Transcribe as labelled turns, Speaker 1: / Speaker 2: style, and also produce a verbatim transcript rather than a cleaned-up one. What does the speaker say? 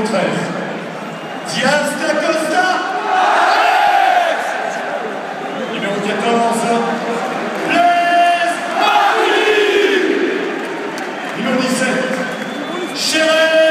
Speaker 1: treize. Diaz da Costa. Numéro quatorze. Blaise Matuidi. Numéro dix-sept. Chéret.